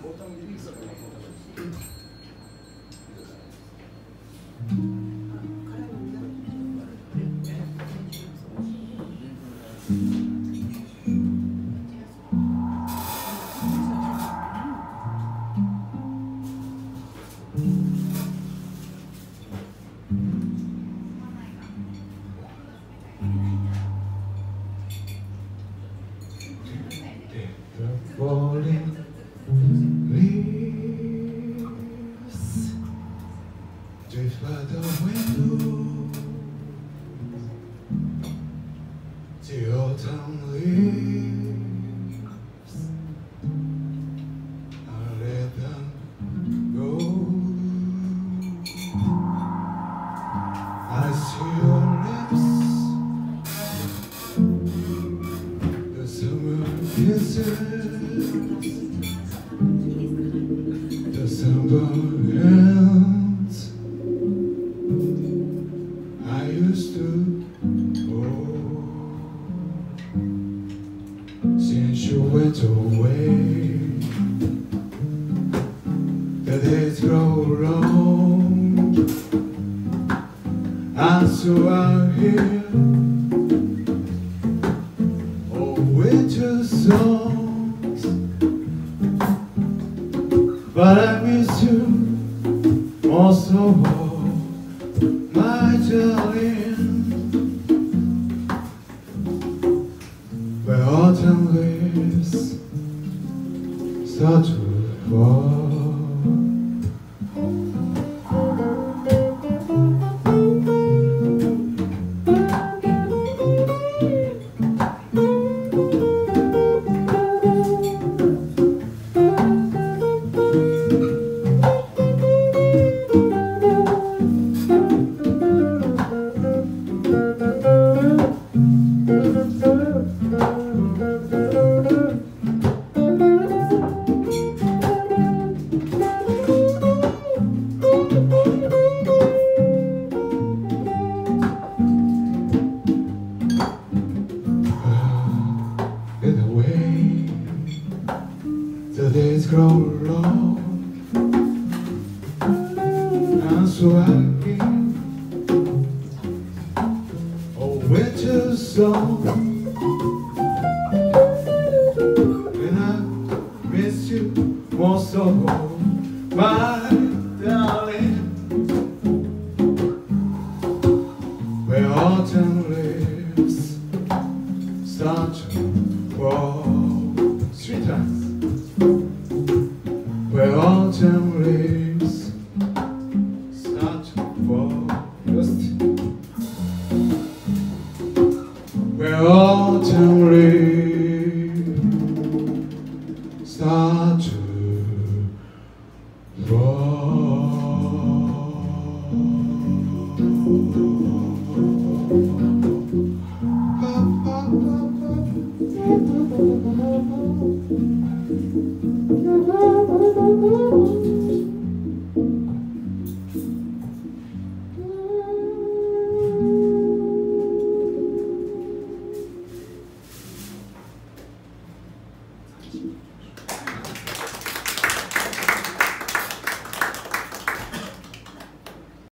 Falling leaves drift by the window. The autumn leaves, I let them go. I see your lips, the summer kisses. December ends. I used to since you went away. The days grow long, and so I'm here. Oh, winter songs. But I miss you most of all, my darling. Where autumn leaves start to fall. The days grow long, and so I hear a winter song, and I miss you most of all, my darling. Where autumn leaves start to fall. Three times. Where autumn leaves start to fall. Just where autumn leaves